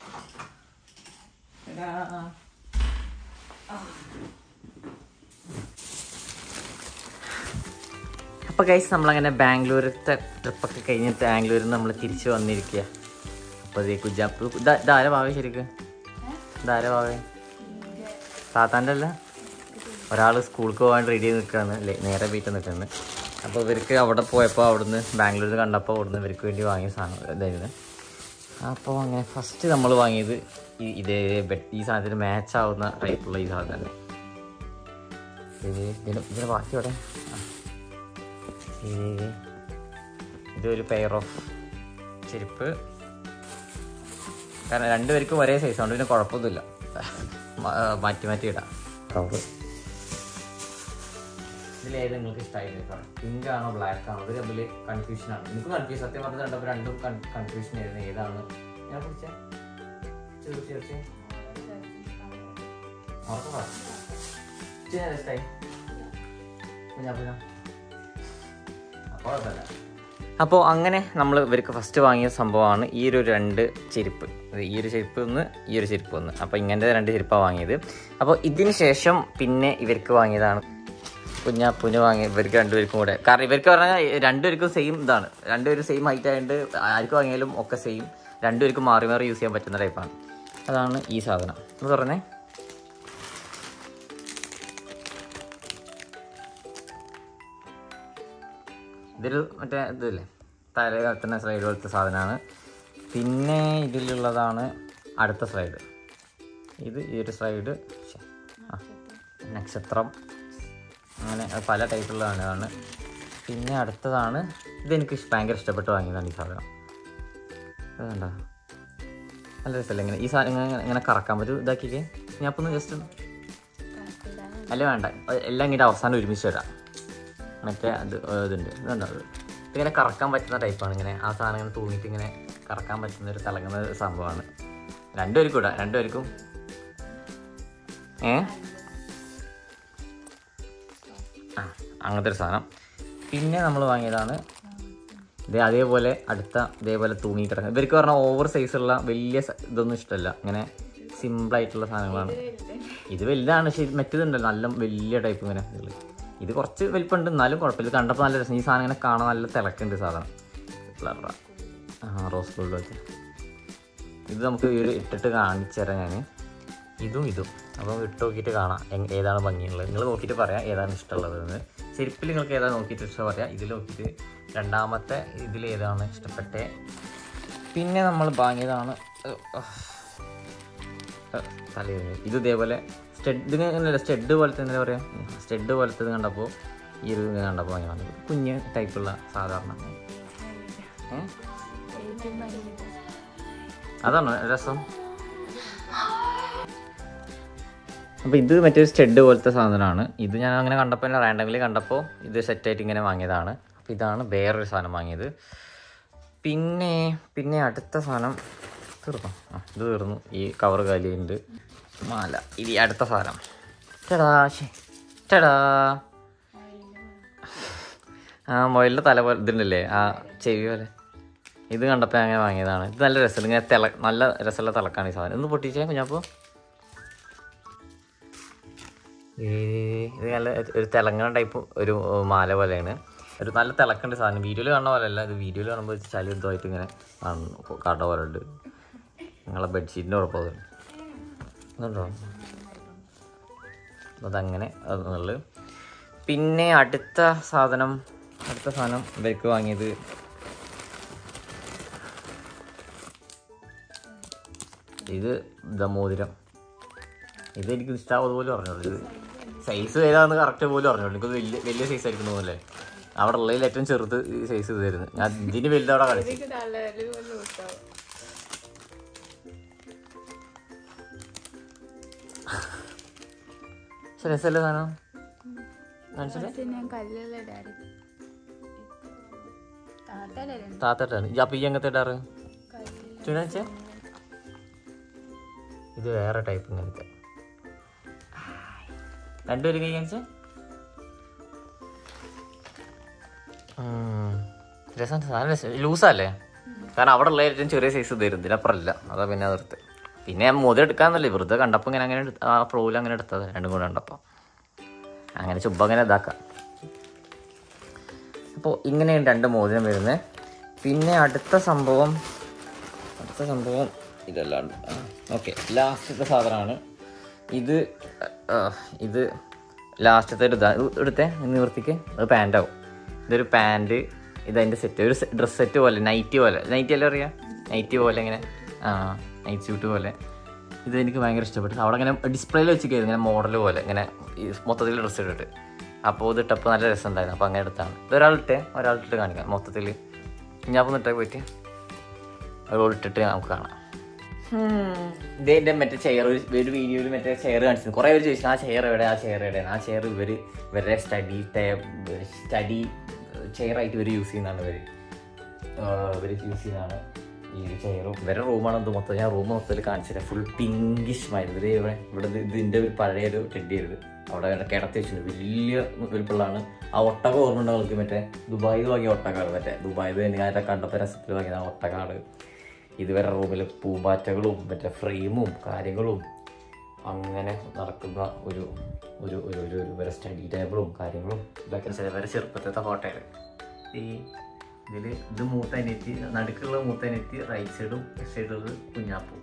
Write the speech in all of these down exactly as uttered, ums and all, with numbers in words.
അപ്പോൾ ഗൈസ് നമ്മളങ്ങനെ ബാംഗ്ലൂരത്തെ ട്രിപ്പൊക്കെ കഴിഞ്ഞിട്ട് ബാംഗ്ലൂരിൽ നിന്ന് നമ്മൾ തിരിച്ച് വന്നിരിക്കുക. അപ്പോൾ അതേ കുജാപ്പ് ഇതാര ഭാവേ ശരിക്കും ഇതാര ഭാവേ താത്താൻ്റെ അല്ല, ഒരാൾ സ്കൂൾക്ക് പോകാൻ റെഡി ചെയ്ത് നിൽക്കുകയാണ്, നേരെ വീട്ടിൽ നിൽക്കുന്നത്. അപ്പോൾ ഇവർക്ക് അവിടെ പോയപ്പോൾ അവിടുന്ന് ബാംഗ്ലൂരിൽ കണ്ടപ്പോൾ അവിടുന്ന് ഇവർക്ക് വേണ്ടി വാങ്ങിയ സാധനം ഇതായിരുന്നു. അപ്പോൾ അങ്ങനെ ഫസ്റ്റ് നമ്മൾ വാങ്ങിയത് ഈ ഇതേ ബെഡ്, ഈ സാധനത്തിന് മാച്ച് ആവുന്ന ടൈപ്പുള്ള ഈ സാധനം. ഇതിന് ഇതിന് ബാക്കി അവിടെ ഇതൊരു പെയർ ഓഫ് ചെരുപ്പ്. കാരണം രണ്ടുപേർക്കും ഒരേ സൈസ് ഉണ്ട്, പിന്നെ കുഴപ്പമൊന്നുമില്ല, മാറ്റി മാറ്റി ഇടാം. കവറ് ഇതിലേത് നിങ്ങൾക്ക് ഇഷ്ടമായിരുന്നു? പിങ്ക് ആണോ ബ്ലാക്ക് ആണോ? ഇത് തമ്മിൽ കൺഫ്യൂഷനാണ്. എനിക്ക് കൺഫ്യൂഷൻ, സത്യം പറഞ്ഞത് കണ്ടപ്പോൾ രണ്ടും കൺഫ്യൂഷൻ ആയിരുന്നു ഏതാണ്. ഞാൻ പിടിച്ചേ ചേർച്ച് ചേർച്ച് ഇഷ്ടമായി ഞാൻ പിന്നെ കുഴപ്പമില്ല. അപ്പോൾ അങ്ങനെ നമ്മൾ ഇവർക്ക് ഫസ്റ്റ് വാങ്ങിയ സംഭവമാണ് ഈ ഒരു രണ്ട് ചെരുപ്പ്. ഈ ഒരു ചെരുപ്പ് ഒന്ന്, ഈ ഒരു ചെരുപ്പ് ഒന്ന്. അപ്പോൾ ഇങ്ങനത്തെ രണ്ട് ചെരുപ്പാണ് വാങ്ങിയത്. അപ്പോൾ ഇതിന് ശേഷം പിന്നെ ഇവർക്ക് വാങ്ങിയതാണ് കുഞ്ഞാപ്പൂന് വാങ്ങിയ, ഇവർക്ക് രണ്ടുപേർക്കും കൂടെ. കാരണം ഇവർക്ക് പറഞ്ഞാൽ രണ്ടുപേർക്കും സെയിം ഇതാണ്, രണ്ടുപേരും സെയിം ഹൈറ്റ് ആയതുകൊണ്ട് ആർക്ക് വാങ്ങിയാലും ഒക്കെ സെയിം, രണ്ടുപേർക്കും മാറി മാറി യൂസ് ചെയ്യാൻ പറ്റുന്ന ടൈപ്പാണ്. അതാണ് ഈ സാധനം എന്ന് പറഞ്ഞേ. ഇതൊരു മറ്റേ ഇതില്ലേ തല കത്തുന്ന സ്ലൈഡ് പോലത്തെ സാധനമാണ്. പിന്നെ ഇതിലുള്ളതാണ് അടുത്ത സ്ലൈഡ്. ഇത് ഈ ഒരു സ്ലൈഡ് ആ നക്ഷത്രം, അങ്ങനെ പല ടൈപ്പുള്ളതാണ് ഇതാണ്. പിന്നെ അടുത്തതാണ് ഇതെനിക്ക് ഭയങ്കര ഇഷ്ടപ്പെട്ട് വാങ്ങിയതാണ് ഈ സാധനം. അതുകൊണ്ടാ നല്ല രസമല്ല ഇങ്ങനെ ഈ സാധനം ഇങ്ങനെ ഇങ്ങനെ കറക്കാൻ പറ്റും. ഇതാക്കിയിട്ട് ഞാൻ അപ്പോൾ ഒന്ന് ജസ്റ്റ് അല്ല വേണ്ട എല്ലാം ഇങ്ങനെ അവസാനം ഒരുമിച്ച് വരാം. മറ്റേ അത് ഇതുണ്ട് ഇതുണ്ടാവും, ഇതിങ്ങനെ കറക്കാൻ പറ്റുന്ന ടൈപ്പാണ്. ഇങ്ങനെ ആ സാധനം ഇങ്ങനെ തൂങ്ങിയിട്ട് ഇങ്ങനെ കറക്കാൻ പറ്റുന്ന ഒരു തിളങ്ങുന്ന സംഭവമാണ്. രണ്ടുപേർക്കും ഇടാം, രണ്ടുപേർക്കും ഏ ആ അങ്ങനത്തെ ഒരു സാധനം. പിന്നെ നമ്മൾ വാങ്ങിയതാണ് ഇത് അതേപോലെ അടുത്ത ഇതേപോലെ തൂങ്ങി കിടക്കുക. ഇവർക്ക് പറഞ്ഞാൽ ഓവർ സൈസുള്ള വലിയ ഇതൊന്നും ഇഷ്ടമല്ല, ഇങ്ങനെ സിമ്പിളായിട്ടുള്ള സാധനങ്ങളാണ്. ഇത് വലുതാണ്, പക്ഷേ മറ്റേതുണ്ടല്ലോ നല്ല വലിയ ടൈപ്പ് ഇങ്ങനെ. ഇത് കുറച്ച് വലിപ്പമുണ്ട് എന്നാലും കുഴപ്പമില്ല. കണ്ടപ്പോൾ നല്ല രസം. ഈ സാധനം ഇങ്ങനെ കാണാൻ നല്ല തിളക്കുണ്ട് സാധനം. ആ റോസ് ഗോൾഡ് വെച്ച് ഇത് നമുക്ക് ഇട്ടിട്ട് കാണിച്ചു തരാം ഞാൻ. ഇതും ഇതും അപ്പം ഇട്ട് നോക്കിയിട്ട് കാണാം ഏതാണ് ഭംഗിയുള്ളത്. നിങ്ങൾ നോക്കിയിട്ട് പറയാം ഏതാണ് ഇഷ്ടമുള്ളതെന്ന്. ചെരുപ്പിൽ നിങ്ങൾക്ക് ഏതാണ് നോക്കിയിട്ട് ഇഷ്ടം പറയാം. ഇതിൽ നോക്കിയിട്ട് രണ്ടാമത്തെ ഇതിൽ ഏതാണ് ഇഷ്ടപ്പെട്ടേ. പിന്നെ നമ്മൾ വാങ്ങിയതാണ് തലയിൽ ഇത് ഇതേപോലെ സ്റ്റെഡ്, ഇതിങ്ങനെ സ്റ്റെഡ് പോലത്തെ എന്താ പറയുക, സ്റ്റെഡ് പോലത്തെ കണ്ടപ്പോൾ ഈ ഒരു കണ്ടപ്പോൾ വാങ്ങിയാണ്. കുഞ്ഞ് ടൈപ്പുള്ള സാധാരണ അതാണ് രസം. അപ്പോൾ ഇത് മറ്റൊരു സ്റ്റെഡ് പോലത്തെ സാധനമാണ്. ഇത് ഞാൻ അങ്ങനെ കണ്ടപ്പോൾ തന്നെ റാൻഡമിൽ കണ്ടപ്പോൾ ഇത് സെറ്റായിട്ട് ഇങ്ങനെ വാങ്ങിയതാണ്. അപ്പോൾ ഇതാണ് വേറൊരു സാധനം വാങ്ങിയത്. പിന്നെ പിന്നെ അടുത്ത സാധനം തീർന്നു. ആ ഇത് തീർന്നു. ഈ കവർ കാലിയുണ്ട് മാല. ഇത് അടുത്ത സാധനം ചേടാ ചേടാ ആ മൊയിലിൻ്റെ തല പോലെ ഇതുണ്ടല്ലേ, ആ ചെവി പോലെ. ഇത് കണ്ടപ്പോൾ അങ്ങനെ വാങ്ങിയതാണ്. ഇത് നല്ല രസം, ഇങ്ങനെ തിള നല്ല രസമുള്ള തിളക്കാണ് ഈ സാധനം. ഒന്ന് പൊട്ടിച്ചേ കുഞ്ഞപ്പോൾ. ഇത് നല്ല ഒരു തിളങ്ങണ ടൈപ്പ് ഒരു മാല പോലെയാണ്. ഒരു നല്ല തിളക്കേണ്ട സാധനം. വീഡിയോയിൽ കാണുന്ന പോലെയല്ല, ഇത് വീഡിയോയിൽ കാണുമ്പോൾ ചളി എന്തോയിട്ട് ഇങ്ങനെ കാട്ട പോലെ ഉണ്ട്. നിങ്ങളെ ബെഡ്ഷീറ്റിൻ്റെ ഉറപ്പത് എന്നുണ്ടോ അതങ്ങനെ അതെന്നുള്ളത്. പിന്നെ അടുത്ത സാധനം അടുത്ത സാധനം ഇവർക്ക് വാങ്ങിയത് ഇത് ഇതാ മോതിരം. ഇത് എനിക്ക് ഇഷ്ടമാവുന്നത് പോലും പറഞ്ഞോളൂ. ഇത് സൈസ് ഏതാണെന്ന് കറക്റ്റ് പോലും പറഞ്ഞോളൂ. എനിക്കത് വലിയ വലിയ സൈസ് ആയിരിക്കും തോന്നുന്നല്ലേ. അവിടെ ഉള്ളതിൽ ഏറ്റവും ചെറുത് ഈ സൈസ് ഇതായിരുന്നു. ഞാൻ ഇതിന് വലുത് അവിടെ കളിച്ചു. രസമല്ലേ സാധനം? താത്തട്ടാണ്. അപ്പൊ ഈ എങ്ങനത്തെ ഇടാറ്? ഇത് വേറെ ടൈപ്പ് ഇങ്ങനത്തെ രണ്ടുപേരും കൈ കാണിച്ച രസം. സാധനം ലൂസല്ലേ, കാരണം അവിടെ ഉള്ള ഏറ്റവും ചെറിയ സൈസ് തരും, ഇതിനപ്പുറം ഇല്ല. അതാ പിന്നെ നിർത്ത്. പിന്നെ മോതി എടുക്കാന്നല്ലേ വെറുതെ കണ്ടപ്പോൾ ഇങ്ങനെ അങ്ങനെ ആ ഫ്ലോയിൽ അങ്ങനെ എടുത്തത് രണ്ടും കൂടെ കണ്ടപ്പോൾ അങ്ങനെ ചുബ്ബ അങ്ങനെ ഇതാക്കാം. അപ്പോൾ ഇങ്ങനെയാണ് രണ്ട് മോതിരം വരുന്നത്. പിന്നെ അടുത്ത സംഭവം അടുത്ത സംഭവം ഇതല്ലാണ്ട് ഓക്കെ ലാസ്റ്റത്തെ സാധനമാണ് ഇത്. ഇത് ലാസ്റ്റത്തെ ഒരു ഇതാ എടുത്തേ നിവർത്തിക്ക് അത് പാൻറ്റാവും. ഇതൊരു പാൻറ്റ്, ഇതതിൻ്റെ സെറ്റ്, ഒരു ഡ്രസ് സെറ്റ് പോലെ നൈറ്റി പോലെ, നൈറ്റി അല്ലേ അറിയാം, നൈറ്റി പോലെ ഇങ്ങനെ ആ നൈറ്റ് സ്യൂട്ട് പോലെ. ഇത് എനിക്ക് ഭയങ്കര ഇഷ്ടപ്പെട്ടു. അവിടെ ഇങ്ങനെ ഡിസ്പ്ലേയിൽ വെച്ചിരിക്കുന്നത് ഇങ്ങനെ മോഡൽ പോലെ ഇങ്ങനെ ഈ മൊത്തത്തിൽ ഡ്രസ്സ് ഇട്ടിട്ട്. അപ്പോൾ ഇത് ഇട്ടപ്പോൾ നല്ല രസമുണ്ടായിരുന്നു. അപ്പോൾ അങ്ങനെ എടുത്താണ്. ഇതൊരാളിട്ടേ ഒരാളിട്ടിട്ട് കാണിക്കാം മൊത്തത്തിൽ. ഞാൻ അപ്പോൾ ഇട്ടേ പോയിട്ട് ഒരാളിട്ടിട്ട് നമുക്ക് കാണാം. ഇതിൻ്റെ മറ്റേ ചെയർ ഒരു ഒരു വീഡിയോയിൽ മറ്റേ ചെയർ കാണിച്ചിരുന്നു. കുറേ പേര് ചോദിച്ചു ആ ചെയർ എവിടെ ആ ചെയർ എവിടെയാണ്. ആ ചെയർ ഇവർ ഇവരുടെ സ്റ്റഡി സ്റ്റഡി ചെയറായിട്ട് ഇവർ യൂസ് ചെയ്യുന്നതാണ്. ഇവർ ഇവർ യൂസ് ചെയ്യുന്നതാണ് ഈ ഒരു ചെയറും. ഇവരുടെ റൂമാണ് ഇത് മൊത്തം. ഞാൻ റൂം മൊത്തത്തിൽ കാണിച്ചില്ല. ഫുൾ പിങ്കിഷ് മരുന്ന്. ഇത് ഇവിടെ ഇവിടെ ഇതിൻ്റെ ഒരു പഴയൊരു ടെഡി ആയിരുന്നു. അവിടെ കിടത്തി വെച്ചിട്ടുണ്ട്. വലിയ വലുപ്പമുള്ളതാണ്. ആ ഒട്ടകം ഓർമ്മ ഉണ്ട് അവൾക്ക്. മറ്റേ ദുബായിൽ വാങ്ങിയ ഒട്ടകമാണ്. മറ്റേ ദുബായിൽ ഞാൻ കണ്ടപ്പോൾ രസത്തിൽ വാങ്ങിയ ആ ഒട്ടകമാണ്. ഇതുവരെ റൂമിൽ പൂമ്പാറ്റകളും മറ്റേ ഫ്രെയിമും കാര്യങ്ങളും അങ്ങനെ നടക്കുന്ന ഒരു ഒരു ഒരു ഒരു ഒരു സ്റ്റഡി ടേബിളും കാര്യങ്ങളും ഇതൊക്കെ ചിലവരെ ചെറുപ്പത്തെ ഫോട്ടോയാണ്. ഈ ഇതിൽ ഇത് മൂത്തനെറ്റി, നടുക്കുള്ള മൂത്തനെറ്റി, റൈറ്റ് സൈഡും ലെഫ്റ്റ് സൈഡുള്ളത് കുഞ്ഞാപ്പൂ.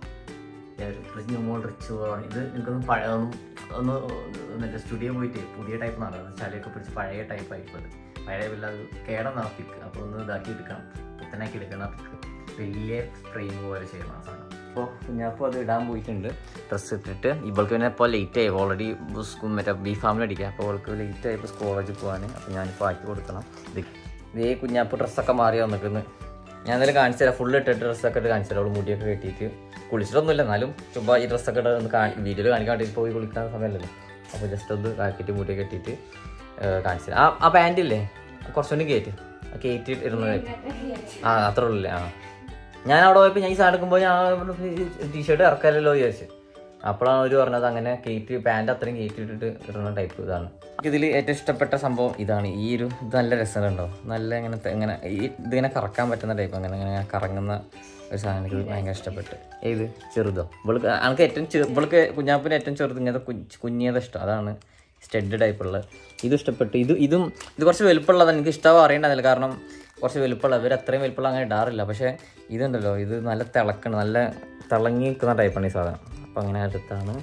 ന്യൂ മോൾ റിച്ച് പോവാണ്. ഇത് എനിക്കൊന്ന് പഴയ ഒന്ന് ഒന്ന് മറ്റേ സ്റ്റുഡിയോ പോയിട്ട് പുതിയ ടൈപ്പ് നടക്കുന്നത് ചളിയൊക്കെ പിടിച്ച് പഴയ ടൈപ്പായിപ്പോൾ അത് പഴയ വല്ല അത് കേടന്നാ പിക്ക്. അപ്പോൾ ഒന്ന് ഇതാക്കി എടുക്കണം, പുത്തനാക്കി എടുക്കണം. പിക്ക് വലിയ ഫ്രെയിം പോലെ ചെയ്യണം ആ സാധനം. അപ്പോൾ കുഞ്ഞാപ്പോൾ അത് ഇടാൻ പോയിട്ടുണ്ട് ഡ്രസ്സ് ഇട്ടിട്ട്. ഇവൾക്ക് പിന്നെ ഇപ്പോൾ ലേറ്റ് ആയി ഓൾറെഡി മറ്റേ ബി ഫാമിൽ അടിക്കുക. അപ്പോൾ അവൾക്ക് ലേറ്റ് ആയപ്പോൾ കോളേജിൽ പോകാൻ. അപ്പോൾ ഞാനിപ്പോൾ ആക്കി കൊടുക്കണം. ഇത് ഇതേ കുഞ്ഞാപ്പ് ഡ്രസ്സൊക്കെ മാറി വന്നിരിക്കുന്നു. ഞാൻ എന്തായാലും കാണിച്ചു തരാം. ഫുള്ള് ഇട്ടിട്ട് ഡ്രസ്സൊക്കെ ഇട്ട് കാണിച്ചു തരാം. അവൾ മുടിയൊക്കെ കെട്ടിയിട്ട് കുളിച്ചിട്ടൊന്നുമില്ല, എന്നാലും ചുമ്മാ ഈ ഡ്രസ്സൊക്കെ ഇട്ട് ഒന്ന് കാ വീഡിയോയിൽ കാണിക്കാണ്ട് പോയി കുളിക്കാൻ സമയമല്ലല്ലോ. അപ്പോൾ ജസ്റ്റ് ഒന്ന് കാക്കിയിട്ട് മുടിയൊക്കെ കെട്ടിയിട്ട് കാണിച്ചു തരാം. ആ ആ പാൻറ്റില്ലേ കുറച്ചുകൂടി കയറ്റി കയറ്റി ഇടുന്നത് ആ അത്രേ ഉള്ളൂ. ആ ഞാൻ അവിടെ പോയപ്പോൾ ഞാൻ ഈ സാധനം എടുക്കുമ്പോൾ ഞാൻ ടീഷർട്ട് ഇറക്കാമല്ലോ വിചാരിച്ചു. അപ്പോഴാണ് അവർ പറഞ്ഞത് അങ്ങനെ കയറ്റി പാൻറ്റ് അത്രയും കയറ്റിയിട്ടിട്ട് ഇടുന്ന ടൈപ്പ് ഇതാണ്. ഇതിൽ ഏറ്റവും ഇഷ്ടപ്പെട്ട സംഭവം ഇതാണ്. ഈ ഒരു ഇത് നല്ല രസമുണ്ടോ, നല്ല ഇങ്ങനത്തെ ഇങ്ങനെ ഈ ഇതിങ്ങനെ കറക്കാൻ പറ്റുന്ന ടൈപ്പ്, അങ്ങനെ ഇങ്ങനെ കറങ്ങുന്ന ഒരു സാധനം എനിക്ക് ഭയങ്കര ഇഷ്ടപ്പെട്ട്. ഏത് ചെറുതോ ഇവൾക്ക് എനിക്ക് ഏറ്റവും ചെറു ഇവൾക്ക് കുഞ്ഞാപ്പിന് ഏറ്റവും ചെറുത് ഇങ്ങനത്തെ കുഞ്ഞിയത് ഇഷ്ടം. അതാണ് സ്റ്റഡ് ടൈപ്പുള്ളത്. ഇത് ഇഷ്ടപ്പെട്ടു. ഇത് ഇതും ഇത് കുറച്ച് വലുപ്പമുള്ളതാണ്. എനിക്ക് ഇഷ്ടമാവും അറിയേണ്ടതില്ല, കാരണം കുറച്ച് വലുപ്പമുള്ള ഇവർ അത്രയും വലുപ്പമുള്ള അങ്ങനെ ഇടാറില്ല. പക്ഷേ ഇതുണ്ടല്ലോ ഇത് നല്ല തിളക്കണം, നല്ല തിളങ്ങി നിൽക്കുന്ന ടൈപ്പാണ് ഈ സാധനം. അപ്പം അങ്ങനെ അടുത്താണ്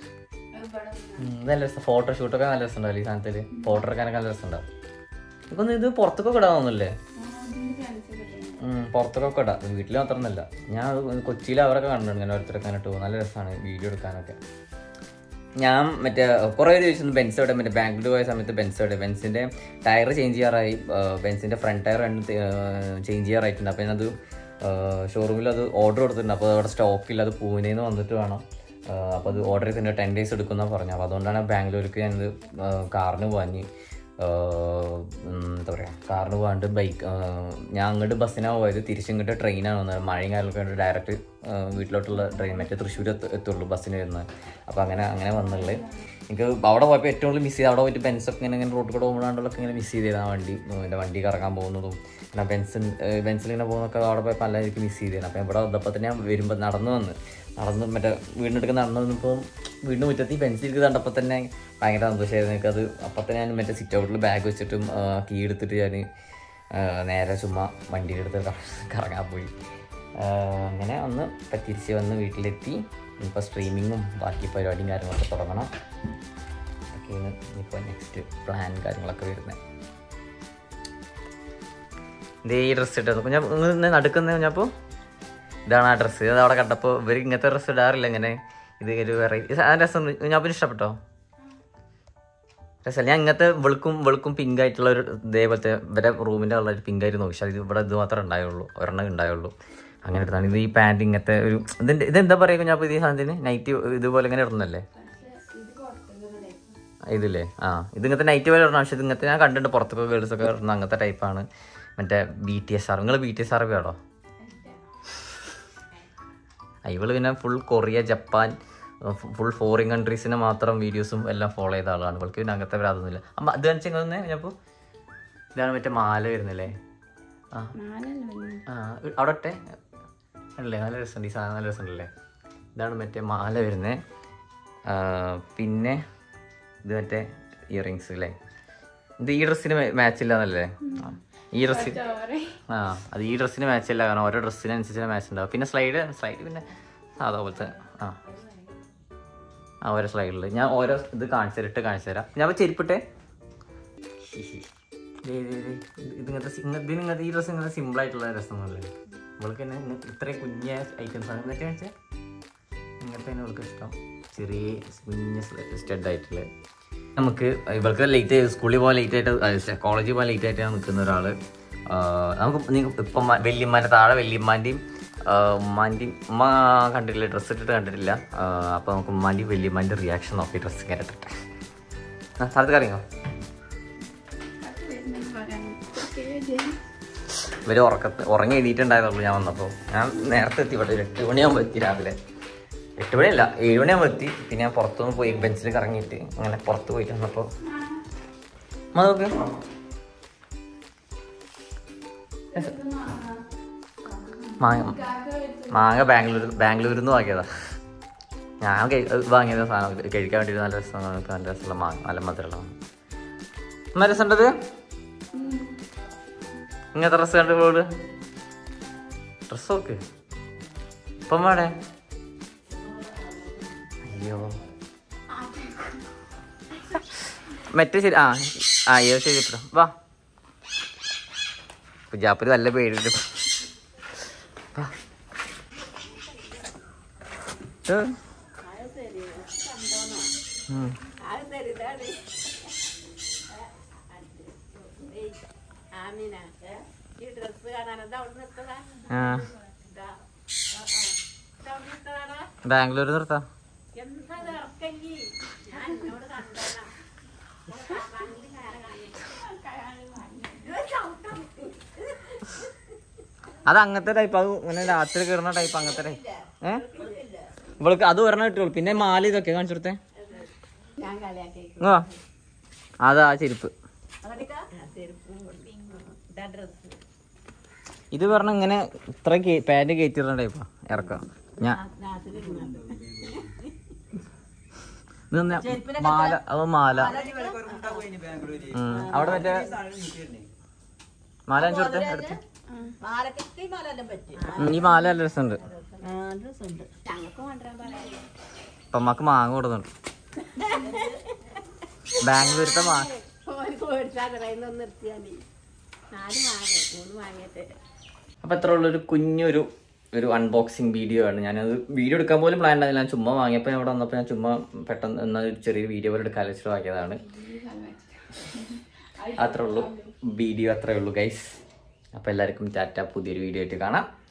നല്ല രസം. ഫോട്ടോഷൂട്ടൊക്കെ നല്ല രസം ഉണ്ടാവില്ല ഈ സാധനത്തിൽ. ഫോട്ടോ എടുക്കാനൊക്കെ നല്ല രസം ഉണ്ടാവും. ഇപ്പം ഇത് പുറത്തൊക്കെ ഇടാമെന്നല്ലേ? പുറത്തൊക്കെ ഇടാം, വീട്ടിൽ മാത്രമൊന്നുമല്ല. ഞാൻ കൊച്ചിയിൽ അവരൊക്കെ കണ്ടിട്ടുണ്ട് ഇങ്ങനെ ഓരോരുത്തരൊക്കെ ഇട്ട് പോകും. നല്ല രസമാണ് വീഡിയോ എടുക്കാനൊക്കെ. ഞാൻ മറ്റേ കുറേ പേര് ചോദിച്ചിരുന്നു ബെൻസ് എവിടെ, മറ്റേ ബാംഗ്ലൂർ പോയ സമയത്ത് ബെൻസ് എവിടെ. ബെൻസിൻ്റെ ടയർ ചേഞ്ച് ചെയ്യാറായി. ബെൻസിൻ്റെ ഫ്രണ്ട് ടയർ രണ്ട് ചേഞ്ച് ചെയ്യാറായിട്ടുണ്ട്. അപ്പോൾ ഞാനത് ഷോറൂമിൽ അത് ഓർഡർ കൊടുത്തിട്ടുണ്ട്. അപ്പോൾ അവിടെ സ്റ്റോക്കില്ല, അത് പൂനെന്ന് വന്നിട്ട് വേണം. അപ്പോൾ അത് ഓർഡർ ചെയ്തിട്ട് ടെൻ ഡേയ്സ് എടുക്കുമെന്നാണ് പറഞ്ഞു. അപ്പോൾ അതുകൊണ്ടാണ് ബാംഗ്ലൂർക്ക് ഞാനിത് കാറിന് പോകാൻ എന്താ പറയുക കാറിന് പോകാണ്ട് ബൈക്ക് ഞാൻ അങ്ങോട്ട് ബസ്സിനാണ് പോയത്. തിരിച്ചിങ്ങോട്ട് ട്രെയിനാണ് വന്നത്. മഴയും കാര്യങ്ങളൊക്കെ ഡയറക്റ്റ് വീട്ടിലോട്ടുള്ള ട്രെയിൻ മറ്റേ തൃശ്ശൂർ എത്തു എത്തുള്ളൂ ബസ്സിന് വരുന്നത്. അപ്പോൾ അങ്ങനെ അങ്ങനെ വന്നുള്ളത്. എനിക്ക് അവിടെ പോയപ്പോൾ ഏറ്റവും കൂടുതൽ മിസ് ചെയ്ത് അവിടെ പോയിട്ട് ബെൻസൊക്കെ ഇങ്ങനെ ഇങ്ങനെ റോഡ് കൂടെ പോകുമ്പോഴാണ്ടൊക്കെ ഇങ്ങനെ മിസ് ചെയ്തത്. ആ വണ്ടി എൻ്റെ വണ്ടി കറങ്ങാൻ പോകുന്നതും പിന്നെ ബെൻസിൻ ബെൻസിലിങ്ങനെ പോകുന്നതൊക്കെ അവിടെ പോയപ്പോൾ നല്ല എനിക്ക് മിസ് ചെയ്തത്. അപ്പോൾ ഇവിടെ വന്നപ്പോൾ തന്നെ ഞാൻ വരുമ്പോൾ നടന്നു വന്ന് നടന്ന് മറ്റേ വീടിനടുക്ക് നടന്നു വന്നപ്പോൾ വീടിന് മുറ്റത്ത് ഈ പെൻസിൽ കണ്ടപ്പോൾ തന്നെ ഭയങ്കര സന്തോഷമായിരുന്നു എനിക്കത്. അപ്പം തന്നെ ഞാൻ മറ്റേ സിറ്റ് ഔട്ടിൽ ബാഗ് വെച്ചിട്ടും കീ എടുത്തിട്ട് ഞാൻ നേരെ ചുമ്മാ വണ്ടിയുടെ അടുത്ത് കറങ്ങാൻ പോയി. അങ്ങനെ ഒന്ന് ഇപ്പം തിരിച്ച് വന്ന് വീട്ടിലെത്തി. ഇപ്പോൾ സ്ട്രീമിങ്ങും ബാക്കി പരിപാടിയും കാര്യങ്ങളൊക്കെ തുടങ്ങണം. ഒക്കെയാണ് ഇപ്പോൾ നെക്സ്റ്റ് പ്ലാൻ കാര്യങ്ങളൊക്കെ വരുന്നത്. ഇതേ ഈ ഡ്രസ്സ് ഇട്ടത് ഞാൻ ഇന്ന് നടുക്കുന്നത് ഞാനിപ്പോൾ ഇതാണ് ആ ഡ്രസ്സ്. അത് അവിടെ കണ്ടപ്പോൾ ഇവർ ഇങ്ങനത്തെ ഡ്രസ്സ് ഇടാറില്ല. ഇങ്ങനെ ഇത് ഒരു വെറൈറ്റി ആ രസം ഞാൻ പിന്നെ ഇഷ്ടപ്പെട്ടോ രസമല്ല. ഞാൻ ഇങ്ങനത്തെ വെളുക്കും വെളുക്കും പിങ്ക് ആയിട്ടുള്ള ഒരു ഇതേപോലത്തെ ഇവരെ റൂമിൻ്റെ ഉള്ള ഒരു പിങ്ക് ആയിരുന്നു നോക്കി. അത് ഇവിടെ ഇത് മാത്രമേ ഉണ്ടായുള്ളൂ, ഒരെണ്ണം ഉണ്ടായുള്ളൂ. അങ്ങനെ എടുത്താണ്. ഇത് ഈ പാൻറ്റ് ഇങ്ങനത്തെ ഒരു ഇതിൻ്റെ ഇതെന്താ പറയുക ഞാൻ ഇപ്പോൾ ഈ സാധനത്തിന് നൈറ്റ് ഇതുപോലെ ഇങ്ങനെ ഇടുന്നല്ലേ ഇതില്ലേ? ആ ഇത് ഇങ്ങനത്തെ നൈറ്റ് പോലെ ഇടണം. പക്ഷേ ഇത് ഇങ്ങനത്തെ ഞാൻ കണ്ടിട്ടുണ്ട് പുറത്തൊക്കെ ഗേൾസൊക്കെ ഇടുന്ന അങ്ങനത്തെ ടൈപ്പാണ്. മറ്റേ ബി ടി എസ് ആർ നിങ്ങൾ ബി ടി എസ് ആർ ആണോ? ഇവള് പിന്നെ full Korea, Japan, full foreign കൺട്രീസിനെ മാത്രം വീഡിയോസും എല്ലാം ഫോളോ ചെയ്ത ആളാണ്. ഇവൾക്ക് പിന്നെ അങ്ങനത്തെ അതൊന്നുമില്ല. അപ്പം അത് വെച്ചെങ്കിൽ ഞാനിപ്പോൾ ഇതാണ് മറ്റേ മാല വരുന്നില്ലേ? ആ ആ അവിടെ ഇട്ടെ അല്ലേ? നല്ല രസമുണ്ട് ഈ സാധനം, നല്ല രസമുണ്ടല്ലേ? ഇതാണ് മറ്റേ മാല വരുന്നത്. പിന്നെ ഇത് മറ്റേ ഇയറിങ്സ് അല്ലേ. ഇത് ഈ ഡ്രസ്സിന് മാച്ച് ഇല്ലാന്നല്ലേ? ഈ ഡ്രസ്സിന് ആ അത് ഈ ഡ്രസ്സിന് മാച്ച് ഇല്ല, കാരണം ഓരോ ഡ്രസ്സിനനുസരിച്ച് മാച്ച് ഉണ്ടാവും. പിന്നെ സ്ലൈഡ് സ്ലൈഡ് പിന്നെ സാധാ പോലത്തെ ആ ആ ഓരോ സ്ലൈഡിൽ ഞാൻ ഓരോ ഇത് കാണിച്ചു തരാം, ഇട്ട് കാണിച്ചു തരാം. ഞാൻ ചെരുപ്പിട്ടെ. ഇതിങ്ങനത്തെ ഇതിങ്ങനത്തെ ഈ ഡ്രസ്സ് ഇങ്ങനത്തെ സിമ്പിളായിട്ടുള്ള രസമല്ലേ. ഇവൾക്ക് തന്നെ ഇത്രയും കുഞ്ഞ ഐറ്റംസ് ആണ് ഇങ്ങനത്തെ വെച്ചാൽ ഇങ്ങനത്തെ തന്നെ ഇവൾക്ക് ഇഷ്ടം. ചെറിയ കുഞ്ഞ സ്റ്റഡ് ആയിട്ടുള്ള. നമുക്ക് ഇവൾക്ക് ലേറ്റ് ആയിട്ട് സ്കൂളിൽ പോകാൻ ലേറ്റ് ആയിട്ട് കോളേജിൽ പോകാൻ ലേറ്റ് ആയിട്ടാണ് നിൽക്കുന്ന ഒരാൾ. നമുക്ക് ഇപ്പം വല്യമ്മാൻ്റെ താഴെ വല്യമ്മാൻ്റെയും ഉമ്മാൻ്റെയും ഉമ്മ കണ്ടിട്ടില്ല, ഡ്രസ്സ് ഇട്ടിട്ട് കണ്ടിട്ടില്ല. അപ്പോൾ നമുക്ക് ഉമ്മാൻ്റെയും വല്യമ്മാൻ്റെ റിയാക്ഷൻ നോക്കി ഡ്രസ്സ് ഇങ്ങനെ ഇട്ടിട്ട്. ആ സ്ഥലത്ത് കറിയോ ഇവർ ഉറക്കത്ത് ഉറങ്ങി എഴുതിയിട്ടുണ്ടായതുള്ളൂ ഞാൻ വന്നപ്പോൾ. ഞാൻ നേരത്തെ എത്തി, ഇവിടെ ഒരു എട്ട് മണിയാകുമ്പോൾ എത്തി. രാവിലെ എട്ട് മണിയല്ല ഏഴ് മണിയാകുമ്പോൾ എത്തി. പിന്നെ ഞാൻ പുറത്തുനിന്ന് പോയി ബെഞ്ചിൽ കറങ്ങിയിട്ട് അങ്ങനെ പുറത്ത് പോയിട്ട് വന്നപ്പോൾ നോക്ക് മാങ്ങ മാങ്ങ ബാംഗ്ലൂർ ബാംഗ്ലൂരിൽ നിന്ന് വാങ്ങിയതാ. ഞാൻ വാങ്ങിയത് സാധനം കഴിക്കാൻ വേണ്ടിയിട്ട് നല്ല രസമാണ്. നല്ല രസമുള്ള മാങ്ങ, നല്ല മധുരമുള്ള മാങ്ങ. നല്ല രസമുണ്ടത്. ഇങ്ങനത്തെ ഡ്രസ്സ് കണ്ടുപോട് ഡ്രസ്സ് നോക്ക്. ഇപ്പം വേണേ അയ്യോ മറ്റേ ശരി ആ ആ ഏത് ശരി ഇപ്പം വാ. കുജാപ്പൂര് നല്ല പേടിട്ട് ബാംഗ്ലൂർ നിർത്താ. അത് അങ്ങനത്തെ ടൈപ്പ്, അത് ഇങ്ങനെ രാത്രി കയറുന്ന ടൈപ്പ് അങ്ങനത്തെ ടൈപ്പ്. ഏഹ് ഇവൾക്ക് അത് ഒരെണ്ണം ഇട്ടുള്ളൂ. പിന്നെ മാല ഇതൊക്കെ കാണിച്ചു കൊടുത്തേ. ആ അതാ ചെരുപ്പ്. ഇത് പറഞ്ഞ ഇങ്ങനെ ഇത്ര പാന്റ് കയറ്റിടുന്ന ടൈപ്പാ ഇറക്കാം. ഞാൻ മാല അത് മാല അവിടെ മറ്റേ മാല കാണിച്ചു കൊടുത്തേ അടുത്ത്. ഈ മാല നല്ല രസമുണ്ട്. ഇപ്പൊ അമ്മക്ക് മാങ്ങ കൊടുക്കുന്നുണ്ട്. ബാംഗ്ലൂരത്തെ മാങ്ങ. അപ്പൊ ഇത്ര ഉള്ളൊരു കുഞ്ഞൊരു ഒരു അൺബോക്സിങ് വീഡിയോ ആണ്. ഞാനത് വീഡിയോ എടുക്കാൻ പോലും പ്ലാൻ ഉണ്ടായില്ല. ഞാൻ ചുമ്മാ വാങ്ങിയപ്പോൾ ഞാൻ ഇവിടെ വന്നപ്പോൾ ഞാൻ ചുമ്മാ പെട്ടെന്ന് എന്നാൽ ഒരു ചെറിയൊരു വീഡിയോ പോലെ എടുക്കാൻ വെച്ചിട്ട് വാങ്ങിയതാണ്. അത്രേ ഉള്ളൂ വീഡിയോ, അത്രേ ഉള്ളൂ ഗൈസ്. അപ്പോൾ എല്ലാവർക്കും ടാറ്റ. പുതിയൊരു വീഡിയോ ആയിട്ട് കാണാം.